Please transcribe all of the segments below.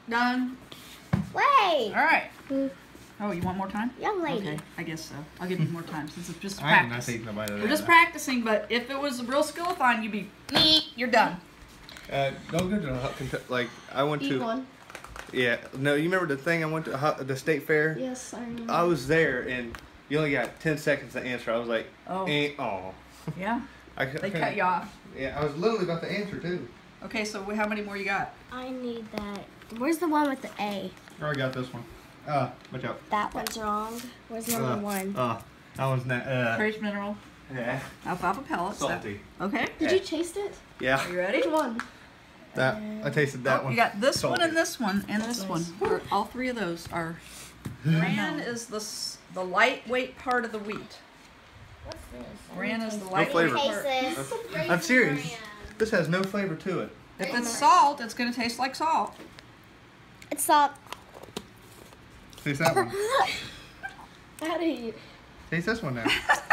Done. Wait. All right. Oh, you want more time? Young lady. Okay, I guess so. I'll give you more time since it's just I am not practice. taking nobody to We're just practicing, but if it was a real skill-a-thon, you'd be, you're done. Don't go to like I went Eat to. one. Yeah, no, you remember the thing I went to the state fair? Yes, I remember. I was there and you only got 10 seconds to answer. I was like, Oh. oh. Yeah. They cut you off. Yeah, I was literally about to answer too. Okay, so how many more you got? I need that. Where's the one with the A? I already got this one. Watch out. That one's wrong. Where's number one? That one's not. Trace mineral. Yeah. Alfalfa pellets. Salty. Okay. Did you taste it? Yeah. Are you ready? Which one? That I tasted that one. You got this Salty. one and this one and this one. All three of those are. Bran is the lightweight part of the wheat. What's this? Bran is the No lightweight flavor. part. Taste this. I'm serious. This has no flavor to it. If it's salt, it's going to taste like salt. It's salt. Taste that one. How do you? Taste this one now.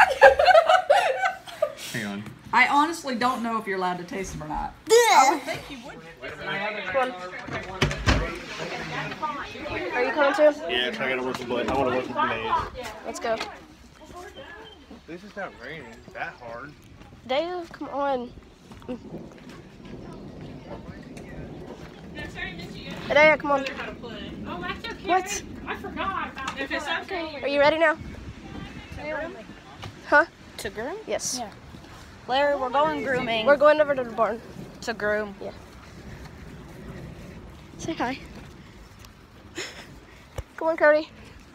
Hang on. I honestly don't know if you're allowed to taste them or not. I would think you would. Are you coming too? Yeah, so I gotta work with blood. I want to work with blades. Let's go. This is not raining that hard. Dave, come on. Hey, Dave, come on. Oh, that's okay. What? I forgot about it. If it's okay. Are you ready now? Huh? To groom? Yes. Yeah. Larry, we're going grooming. We're going over to the barn. to groom. Yeah. Say hi. Come on, Cody.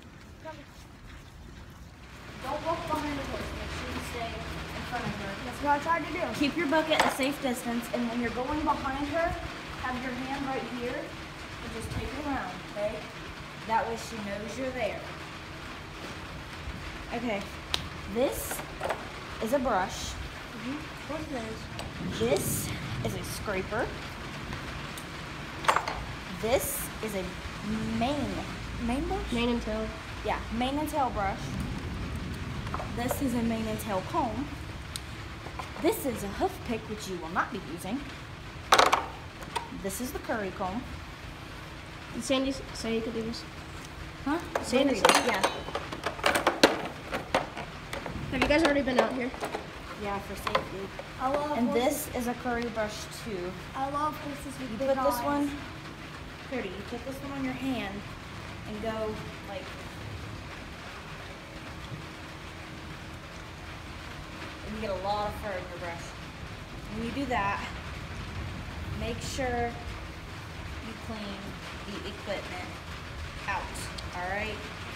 Don't walk behind the horse. Make sure you stay in front of her. That's what I tried to do. Keep your bucket a safe distance, and when you're going behind her, have your hand right here, and just take her around, okay? That way she knows you're there. Okay, this is a brush. What's this? This is a scraper. This is a mane brush? Mane and tail. Yeah, mane and tail brush. This is a mane and tail comb. This is a hoof pick, which you will not be using. This is the curry comb. Did Sandy say you could do this? Huh? Sandy Curry, said. yeah. Have you guys already been out here? Yeah, for safety. I love And horses. this is a curry brush too. I love horses with You big put this eyes. one, Cody, you put this one on your hand and go like, and you get a lot of fur in your brush. When you do that, make sure you clean the equipment out, all right?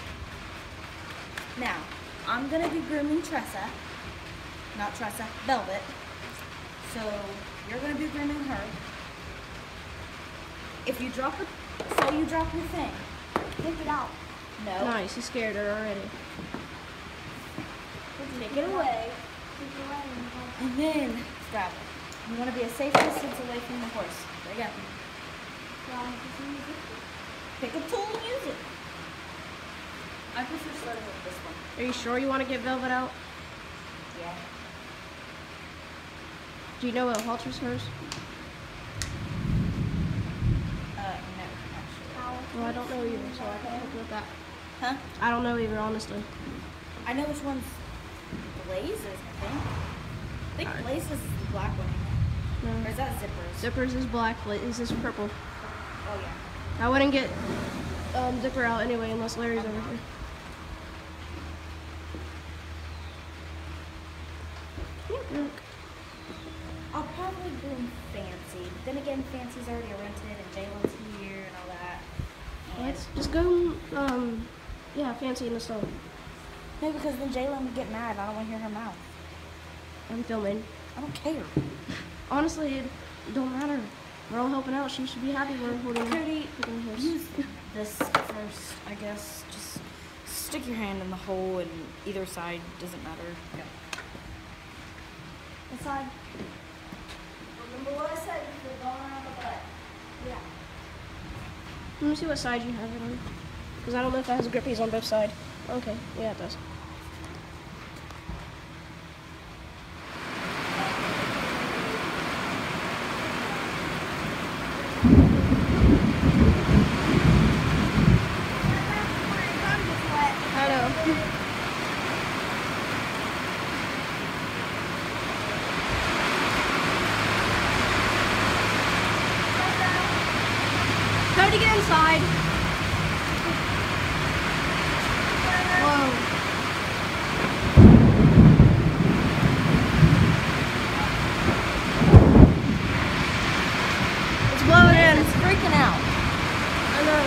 Now, I'm gonna be grooming Tressa, not Tressa, Velvet. So you're gonna be grooming her. If you drop it, say you drop your thing, Take it out. no, Nice, you scared her already. take it away, Take it away and then grab it. You wanna be a safe distance away from the horse. Again, pick a tool and use it. I prefer starting with this one. Are you sure you want to get Velvet out? Yeah. Do you know what halters hers? No, actually. Well, I don't know either, so I can't help you with that. Huh? I don't know either, honestly. I know which one's Blaze's, I think. I think Blaze's is the black one. No. Or is that Zipper's? Zipper's is black, Blaze's is purple. Oh, yeah. I wouldn't get Zipper out anyway unless Larry's over here. I'll probably groom Fancy. But then again, Fancy's already rented and Jalen's here and all that. And Let's just go, yeah, Fancy in the sun. no, because then Jalen would get mad. I don't want to hear her mouth. I'm filming. I don't care. Honestly, it don't matter. We're all helping out. She should be happy we're holding Cody, hers. use this first, I guess. Just stick your hand in the hole and either side, doesn't matter. Yeah. This side. Remember what I said before going around the butt? Yeah. Let me see what side you have it on. Because I don't know if it has grippies on both sides. Okay, yeah, it does. side. Whoa. It's blowing in. It's freaking out. I know.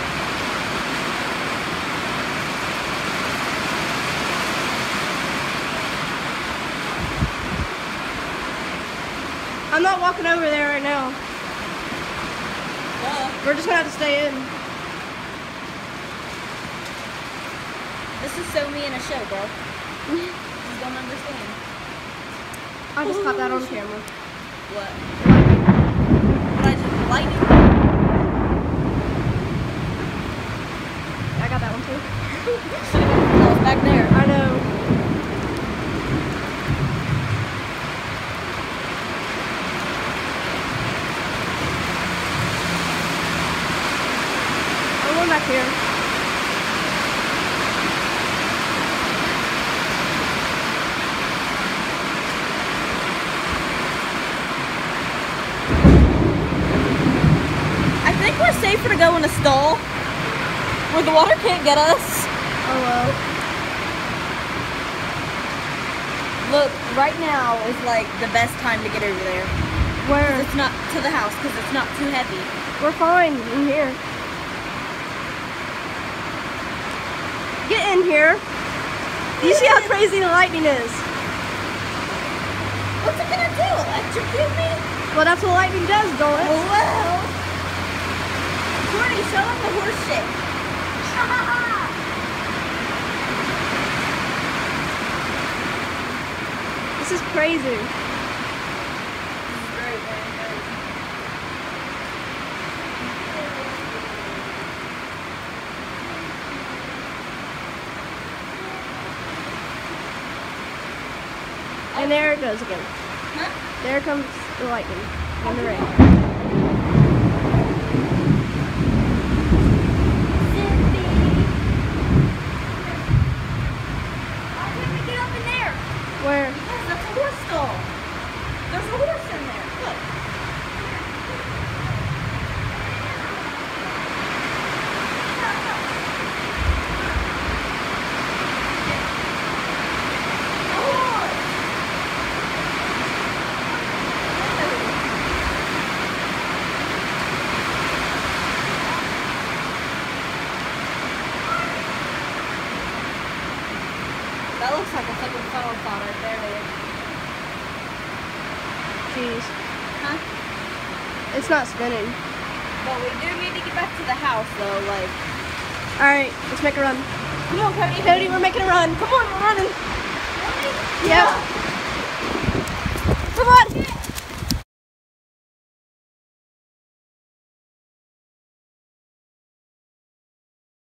I'm not walking over there right now. We're just gonna have to stay in. This is so me in a show, bro. You don't understand. I just caught that on camera. What? But I just lightning. I got that one too. That was back there. I know. I'm going back here. I think we're safer to go in a stall where the water can't get us. Oh well. Look, right now is like the best time to get over there. Where? It's not to the house because it's not too heavy. We're fine in here. Get in here. You see how crazy the lightning is? What's it gonna do? Electrocute me? Well, that's what lightning does, don't it? Oh, well. Courtney, show them the horse shit. This is crazy. And there it goes again. Huh? There comes the lightning and the rain. Why can't we get up in there? Where? Yes, that's a horse stall. There's a horse in there. Look. That looks like a fucking funnel pot right there, dude. Jeez. Huh? It's not spinning. But we do need to get back to the house, though. Like, Alright, let's make a run. come on, Cody. Cody, we're making a run. Come on, we're running. Really? Yep.